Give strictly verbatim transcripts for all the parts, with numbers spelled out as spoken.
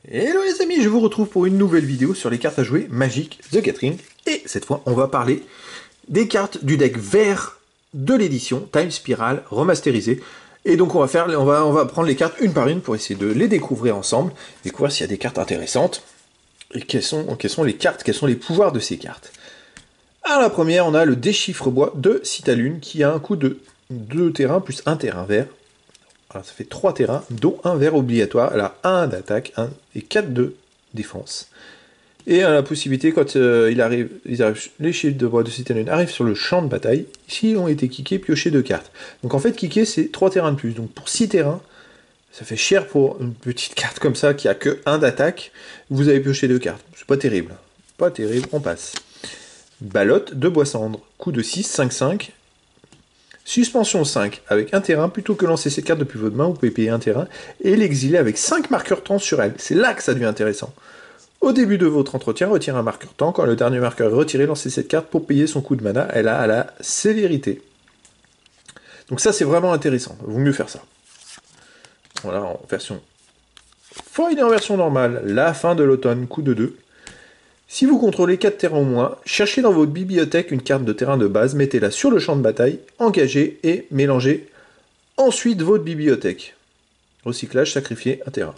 Hello les amis, je vous retrouve pour une nouvelle vidéo sur les cartes à jouer Magic the Gathering. Et cette fois, on va parler des cartes du deck vert de l'édition Time Spiral remasterisée. Et donc on va, faire, on, va, on va prendre les cartes une par une pour essayer de les découvrir ensemble, découvrir s'il y a des cartes intéressantes, et quelles sont, quelles sont les cartes, quels sont les pouvoirs de ces cartes. Alors la première, on a le Déchiffre-Bois de Citalune, qui a un coût de deux terrains plus un terrain vert. Alors, ça fait trois terrains, dont un vert obligatoire. Elle a un d'attaque et quatre de défense. Et elle a la possibilité, quand euh, il arrive, ils arrivent, les chiffres de bois de Citalune arrivent sur le champ de bataille, s'ils ont été kickés, piocher deux cartes. Donc en fait, kicker, c'est trois terrains de plus. Donc pour six terrains, ça fait cher pour une petite carte comme ça qui a que un d'attaque. Vous avez pioché deux cartes. C'est pas terrible. Pas terrible, on passe. Ballotte de Bois Cendre. Coût de six, cinq, cinq. Suspension cinq, avec un terrain, plutôt que lancer cette carte depuis votre main, vous pouvez payer un terrain et l'exiler avec cinq marqueurs temps sur elle. C'est là que ça devient intéressant. Au début de votre entretien, retirez un marqueur temps. Quand le dernier marqueur est retiré, lancez cette carte pour payer son coût de mana. Elle a à la célérité. Donc ça, c'est vraiment intéressant. Il vaut mieux faire ça. Voilà, en version foil et en version normale. La fin de l'automne, coût de deux. Si vous contrôlez quatre terrains au moins, cherchez dans votre bibliothèque une carte de terrain de base, mettez-la sur le champ de bataille, engagez et mélangez ensuite votre bibliothèque. Recyclage, sacrifiez un terrain.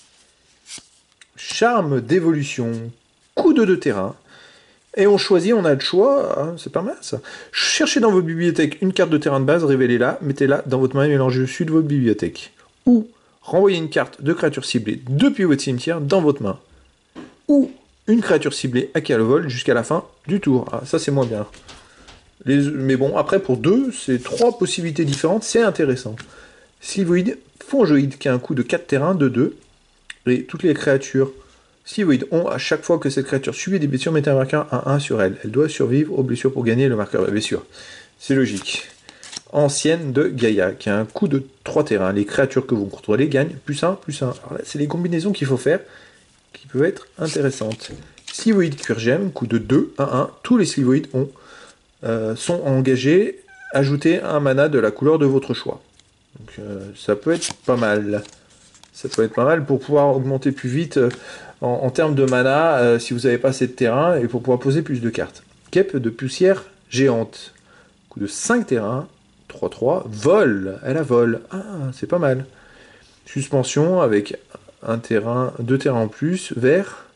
Charme d'évolution, coût de deux terrains. Et on choisit, on a le choix, hein, c'est pas mal ça. Cherchez dans votre bibliothèque une carte de terrain de base, révélez-la, mettez-la dans votre main et mélangez dessus de votre bibliothèque. Ou renvoyez une carte de créature ciblée depuis votre cimetière dans votre main. Ou une créature ciblée à qui elle vole jusqu'à la fin du tour. Ah, ça c'est moins bien. Les... Mais bon, après pour deux, c'est trois possibilités différentes, c'est intéressant. Slivoid, Fongeoïde, qui a un coût de quatre terrains, de deux. Et toutes les créatures Slivoid ont, à chaque fois que cette créature subit des blessures, mettez un marqueur à un sur elle. Elle doit survivre aux blessures pour gagner le marqueur. Bien sûr, c'est logique. Ancienne de Gaïa, qui a un coût de trois terrains. Les créatures que vous contrôlez gagnent plus un, plus un. Alors là, c'est les combinaisons qu'il faut faire, qui peuvent être intéressantes. Slivoid Cuirgem, coût de deux, un, un. Tous les Slivoid ont, euh, sont engagés. Ajoutez un mana de la couleur de votre choix. Donc euh, ça peut être pas mal. Ça peut être pas mal pour pouvoir augmenter plus vite euh, en, en termes de mana, euh, si vous n'avez pas assez de terrain, et pour pouvoir poser plus de cartes. Guêpe de poussière géante. Coût de cinq terrains, trois, trois. Vol, elle a vol. Ah, c'est pas mal. Suspension avec un terrain, deux terrains en plus, vert.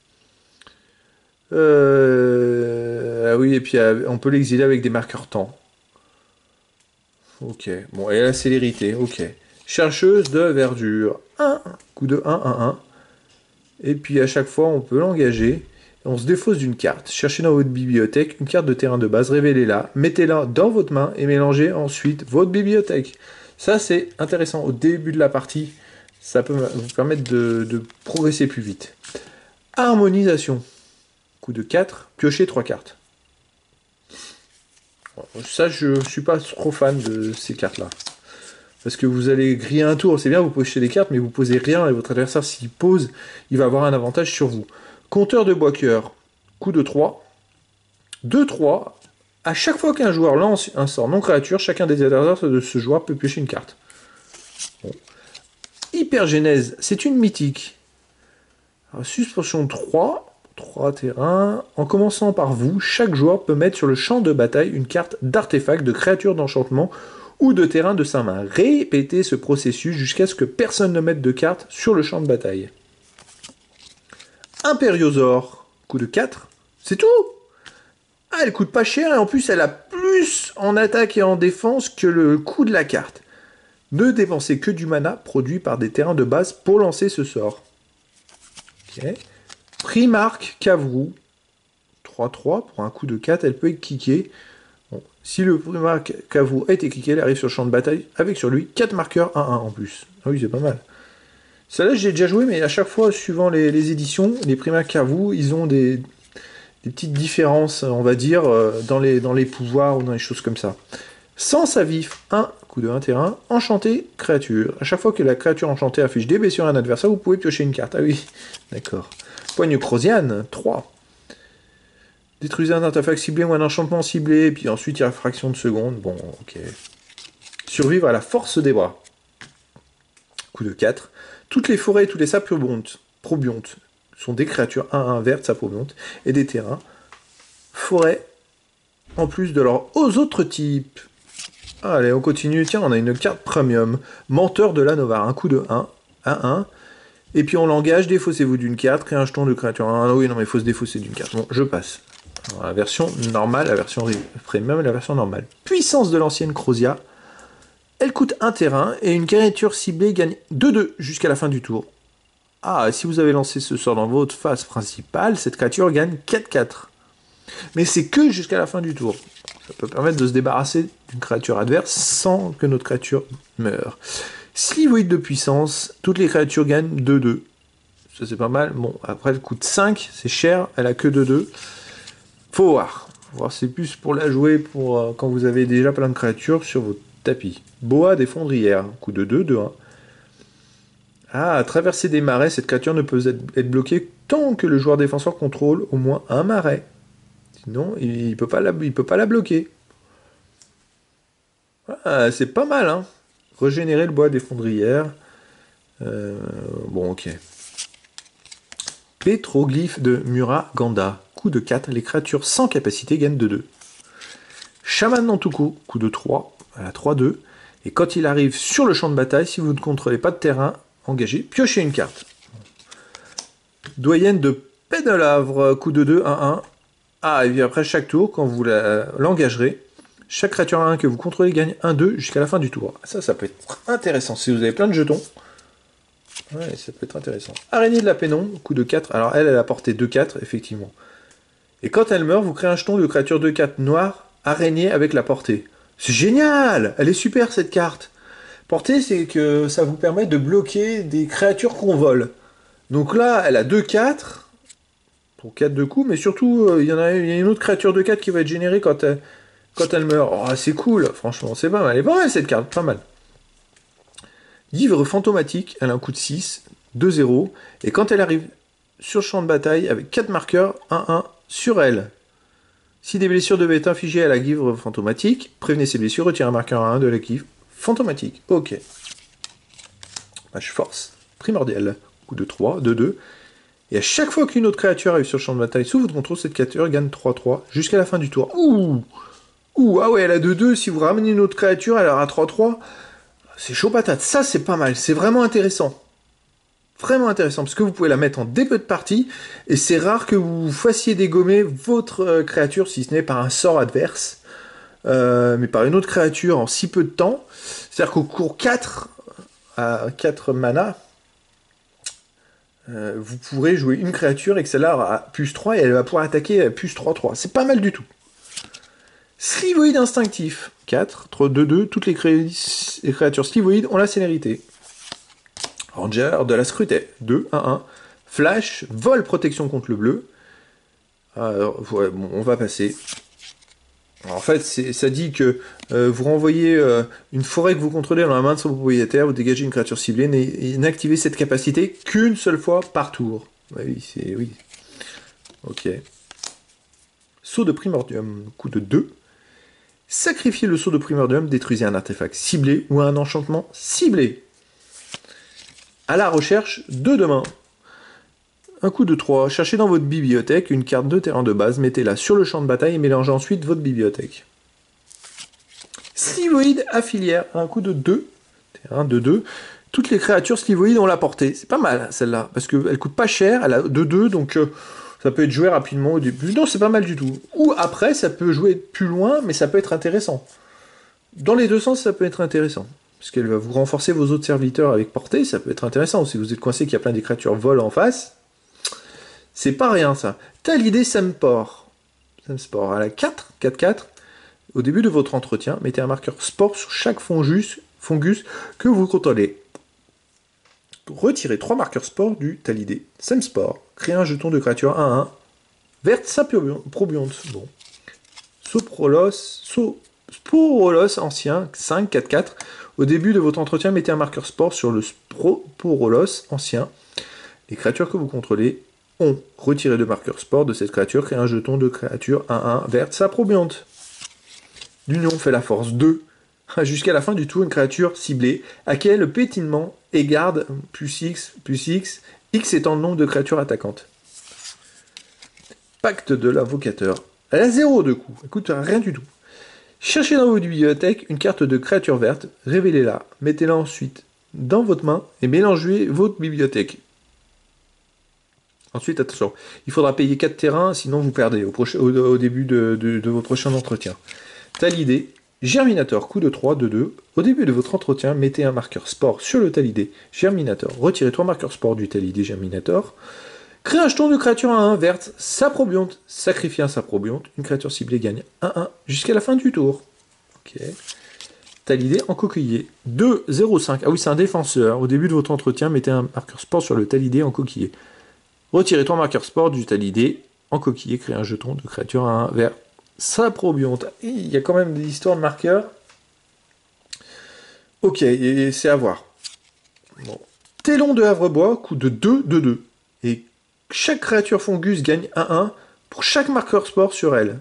Euh... Ah oui, et puis on peut l'exiler avec des marqueurs temps. Ok, bon, et la célérité, ok. Chercheuse de verdure, un, coup de un, un, un. Et puis à chaque fois, on peut l'engager. On se défausse d'une carte. Cherchez dans votre bibliothèque une carte de terrain de base, révélez-la, mettez-la dans votre main et mélangez ensuite votre bibliothèque. Ça, c'est intéressant. Au début de la partie, ça peut vous permettre de, de progresser plus vite. Harmonisation. Coup de quatre, piocher trois cartes. Ça, je ne suis pas trop fan de ces cartes-là. Parce que vous allez griller un tour, c'est bien, vous pochez des cartes, mais vous posez rien, et votre adversaire, s'il pose, il va avoir un avantage sur vous. Compteur de bois-cœur, coup de trois. deux, trois. À chaque fois qu'un joueur lance un sort non-créature, chacun des adversaires de ce joueur peut piocher une carte. Bon. Hypergénèse, c'est une mythique. Alors, suspension trois, trois terrains. En commençant par vous, chaque joueur peut mettre sur le champ de bataille une carte d'artefact, de créature d'enchantement ou de terrain de sa main. Répétez ce processus jusqu'à ce que personne ne mette de carte sur le champ de bataille. Impériosaure, coup de quatre, c'est tout. Ah, elle coûte pas cher et en plus elle a plus en attaque et en défense que le coût de la carte. Ne dépensez que du mana produit par des terrains de base pour lancer ce sort. Ok. Primarque Cavrou, trois trois, pour un coup de quatre, elle peut être kickée. Bon. Si le Primarque Cavrou a été kické, elle arrive sur le champ de bataille avec sur lui quatre marqueurs un un en plus. Ah oui, c'est pas mal. Celle-là, j'ai déjà joué, mais à chaque fois, suivant les, les éditions, les Primarques Cavrou, ils ont des, des petites différences, on va dire, dans les, dans les pouvoirs ou dans les choses comme ça. Sens à vif, un, coup de un terrain, enchanté, créature. À chaque fois que la créature enchantée affiche des blessures à un adversaire, vous pouvez piocher une carte. Ah oui, d'accord. Poigne Crosiane, trois. Détruisez un artefact ciblé ou un enchantement ciblé, puis ensuite il y a fraction de seconde. Bon, ok. Survivre à la force des bras. Coup de quatre. Toutes les forêts et tous les sables abondent. probionte. Ce sont des créatures un un vertes, ça probionte, et des terrains. Forêt, en plus de leurs aux autres types. Allez, on continue. Tiens, on a une carte premium. Menteur de la Nova. Un coup de un, un, un. Et puis on l'engage, défaussez-vous d'une carte, créez un jeton de créature. Ah oui, non, mais il faut se défausser d'une carte. Bon, je passe. Alors, la version normale, la version premium et la version normale. Puissance de l'ancienne Crozia. Elle coûte un terrain et une créature ciblée gagne deux deux jusqu'à la fin du tour. Ah, si vous avez lancé ce sort dans votre phase principale, cette créature gagne quatre quatre. Mais c'est que jusqu'à la fin du tour. Ça peut permettre de se débarrasser d'une créature adverse sans que notre créature meure. Slivoïde de puissance, toutes les créatures gagnent deux deux. Ça c'est pas mal. Bon, après elle coûte cinq, c'est cher, elle a que deux deux. Faut voir. Faut voir, c'est plus pour la jouer pour euh, quand vous avez déjà plein de créatures sur votre tapis. Boa des fondrières, coup de deux, deux un. Ah, à traverser des marais, cette créature ne peut être, être bloquée tant que le joueur défenseur contrôle au moins un marais. Sinon, il ne peut, peut pas la bloquer. Ah, c'est pas mal, hein. Régénérer le bois des fondrières. Euh, bon, ok. Pétroglyphe de Muraganda. Coup de quatre, les créatures sans capacité gagnent deux deux. Chaman Nantuko, coup de trois, à la trois deux. Et quand il arrive sur le champ de bataille, si vous ne contrôlez pas de terrain, engagez, piochez une carte. Doyenne de Pédelavre, coup de deux, un un. Ah, et puis après chaque tour, quand vous l'engagerez, chaque créature un que vous contrôlez gagne un deux jusqu'à la fin du tour. Ça, ça peut être intéressant. Si vous avez plein de jetons, ouais, ça peut être intéressant. Araignée de la Pénombre, coup de quatre. Alors elle, elle a porté deux quatre, effectivement. Et quand elle meurt, vous créez un jeton de créature deux quatre noire, araignée avec la portée. C'est génial! Elle est super cette carte. Portée, c'est que ça vous permet de bloquer des créatures qu'on vole. Donc là, elle a deux quatre. Pour quatre de coups, mais surtout, il euh, y en a, y a une autre créature de quatre qui va être générée quand elle, quand elle meurt. Oh, c'est cool, franchement, c'est pas mal. Elle est pas mal cette carte, pas mal. Givre fantomatique, elle a un coup de six, deux zéro, et quand elle arrive sur le champ de bataille, avec quatre marqueurs, un un sur elle. Si des blessures devaient être infligées à la Givre fantomatique, prévenez ces blessures, retirez un marqueur à un de la Givre fantomatique. Ok. Match force, primordial. Coup de trois, deux deux. Et à chaque fois qu'une autre créature arrive sur le champ de bataille sous votre contrôle, cette créature gagne trois trois jusqu'à la fin du tour. Ouh Ouh, ah ouais, elle a deux deux, si vous ramenez une autre créature, elle aura trois trois. C'est chaud patate, ça c'est pas mal, c'est vraiment intéressant. Vraiment intéressant, parce que vous pouvez la mettre en début de partie, et c'est rare que vous fassiez dégommer votre euh, créature, si ce n'est par un sort adverse, euh, mais par une autre créature en si peu de temps. C'est-à-dire qu'au cours quatre, à quatre mana, Euh, vous pourrez jouer une créature et que celle-là aura plus trois et elle va pouvoir attaquer à plus trois trois. C'est pas mal du tout. Slivoïde instinctif. quatre, deux deux. Toutes les, cré... les créatures slivoïdes ont la célérité. Ranger de la Scrutet. deux, un, un. Flash, vol protection contre le bleu. Alors, ouais, bon, on va passer. Alors, en fait, ça dit que euh, vous renvoyez euh, une forêt que vous contrôlez dans la main de son propriétaire, vous dégagez une créature ciblée, et n'activez cette capacité qu'une seule fois par tour. Ouais, oui, c'est... oui. Ok. Saut de primordium, coup de deux. Sacrifiez le saut de primordium, détruisez un artefact ciblé ou un enchantement ciblé. À la recherche, deux de main. Un coup de trois, cherchez dans votre bibliothèque une carte de terrain de base, mettez-la sur le champ de bataille et mélangez ensuite votre bibliothèque. Slivoïde affiliaire, un coup de deux, terrain de deux. Toutes les créatures slivoïdes ont la portée. C'est pas mal celle-là, parce qu'elle coûte pas cher, elle a deux deux, donc euh, ça peut être joué rapidement au début. Non, c'est pas mal du tout. Ou après, ça peut jouer plus loin, mais ça peut être intéressant. Dans les deux sens, ça peut être intéressant. Parce qu'elle va vous renforcer vos autres serviteurs avec portée, ça peut être intéressant. Si vous êtes coincé qu'il y a plein des créatures vol en face, c'est pas rien ça. Talidé Sempor. Sempor à la quatre, quatre quatre. Au début de votre entretien, mettez un marqueur sport sur chaque fongus, fungus que vous contrôlez. Retirez trois marqueurs sport du Talidé Sempor. Créez un jeton de créature un un. Verte probionte. Bon. Soprolos, so, Sporolos ancien, cinq quatre quatre. Au début de votre entretien, mettez un marqueur sport sur le Sporolos ancien. Les créatures que vous contrôlez ont retiré deux marqueurs sport de cette créature, créez un jeton de créature un un verte saprobionte. L'union fait la force deux. Jusqu'à la fin du tour, une créature ciblée acquiert le pétinement et garde plus X, plus X X étant le nombre de créatures attaquantes. Pacte de l'invocateur. Elle a zéro de coup, elle coûte rien du tout. Cherchez dans votre bibliothèque une carte de créature verte, révélez-la, mettez-la ensuite dans votre main et mélangez votre bibliothèque. Ensuite, attention, il faudra payer quatre terrains, sinon vous perdez au, prochain, au, au début de, de, de votre prochain entretien. Talidé, Germinator, coup de trois, de deux. Au début de votre entretien, mettez un marqueur sport sur le Talidé, Germinator. Retirez trois marqueurs sport du Talidé, Germinator. Créez un jeton de créature à un verte, Saprobionte. Sacrifiez un Saprobionte. Une créature ciblée gagne un un jusqu'à la fin du tour. Ok. Talidé en coquillier. deux, zéro, cinq. Ah oui, c'est un défenseur. Au début de votre entretien, mettez un marqueur sport sur le Talidé en coquillier. Retirez trois marqueurs sport du Talidé en coquillier. Créez un jeton de créature à un vert. Saprobionte. Il y a quand même des histoires de marqueurs. Ok, et c'est à voir. Bon. Télon de Havrebois, coup de deux, de deux. Et chaque créature Fongus gagne un un pour chaque marqueur sport sur elle.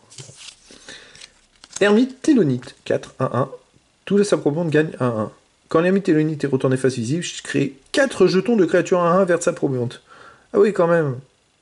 Ermite Télonite, quatre, un un. Tous les Saprobiontes gagnent un un. Quand l'ermite Télonite est retourné face visible, je crée quatre jetons de créatures un un vers Saprobionte. Ah oui, quand même.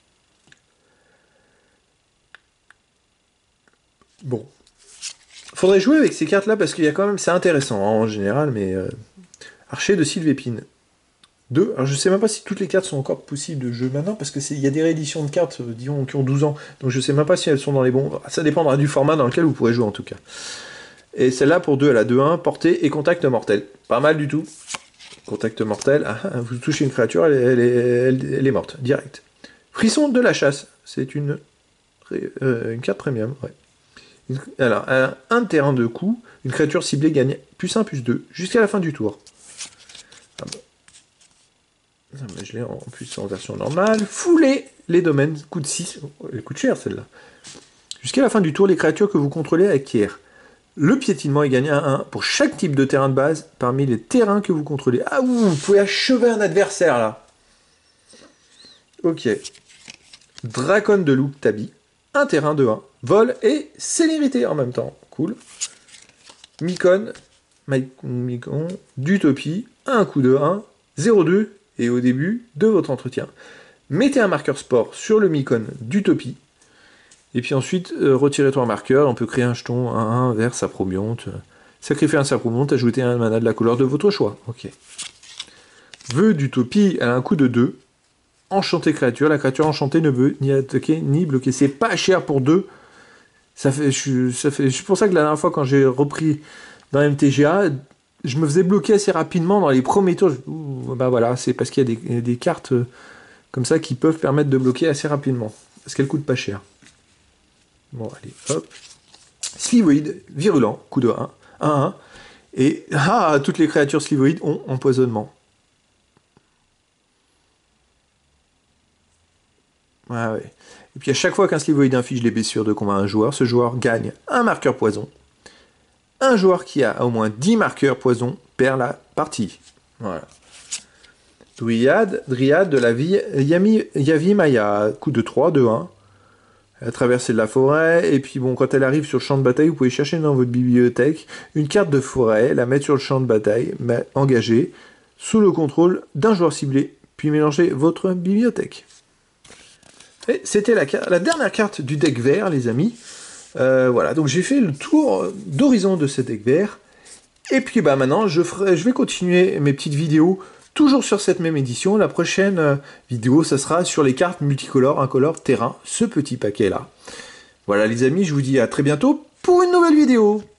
Bon. Faudrait jouer avec ces cartes-là parce qu'il y a quand même... C'est intéressant hein, en général, mais... Euh, Archer de Sylvépine. deux. Alors je sais même pas si toutes les cartes sont encore possibles de jeu maintenant, parce qu'il y a des rééditions de cartes, euh, disons, qui ont douze ans, donc je sais même pas si elles sont dans les bons... Ça dépendra du format dans lequel vous pourrez jouer en tout cas. Et celle-là pour deux, elle a deux un, portée et contact mortel. Pas mal du tout. Contact mortel, ah, vous touchez une créature, elle, elle, elle, elle, elle est morte, direct. Frisson de la chasse, c'est une, euh, une carte premium, ouais. Alors, elle a un terrain de coup, une créature ciblée gagne plus un, plus deux, jusqu'à la fin du tour. Ah bon. Je l'ai en plus en version normale. Fouler les domaines, coûte six, elle coûte cher celle-là. Jusqu'à la fin du tour, les créatures que vous contrôlez acquièrent le piétinement et gagnent un un pour chaque type de terrain de base parmi les terrains que vous contrôlez. Ah ouh, vous pouvez achever un adversaire là. Ok. Dracon de Loup Tabi, un terrain de un. Vol et célérité en même temps. Cool. Mycon, Mycon, d'Utopie, un coup de un, zéro deux, et au début de votre entretien. Mettez un marqueur sport sur le Mycon d'Utopie, et puis ensuite, euh, retirez trois marqueurs, on peut créer un jeton un un vers Saprobionte. Sacrifier un Saprobionte, ajoutez un mana de la couleur de votre choix. Ok. Vœu d'Utopie, elle a un coup de deux. Enchanté créature, la créature enchantée ne veut ni attaquer ni bloquer. C'est pas cher pour deux. Ça fait, je, ça fait, c'est pour ça que la dernière fois, quand j'ai repris dans M T G A, je me faisais bloquer assez rapidement dans les premiers tours. Je, ouh, bah voilà, c'est parce qu'il y a des, des cartes comme ça qui peuvent permettre de bloquer assez rapidement. Parce qu'elles coûtent pas cher. Bon, allez, hop. Slivoïde, virulent, coup de un, un un. Et ah, toutes les créatures slivoïdes ont empoisonnement. Ouais, ouais. Et puis à chaque fois qu'un slivoïde inflige les blessures de combat à un joueur, ce joueur gagne un marqueur poison. Un joueur qui a au moins dix marqueurs poison perd la partie. Voilà. Dryade, Dryade de la vie, Yami, Yavi Maya, coup de trois, de un. Elle a traversé de la forêt, et puis bon, quand elle arrive sur le champ de bataille, vous pouvez chercher dans votre bibliothèque une carte de forêt, la mettre sur le champ de bataille, engager, sous le contrôle d'un joueur ciblé, puis mélanger votre bibliothèque. Et c'était la, la dernière carte du deck vert, les amis. Euh, voilà, donc j'ai fait le tour d'horizon de ce deck vert. Et puis bah maintenant, je, ferai, je vais continuer mes petites vidéos, toujours sur cette même édition. La prochaine euh, vidéo, ça sera sur les cartes multicolores, incolores, terrain, ce petit paquet-là. Voilà les amis, je vous dis à très bientôt pour une nouvelle vidéo.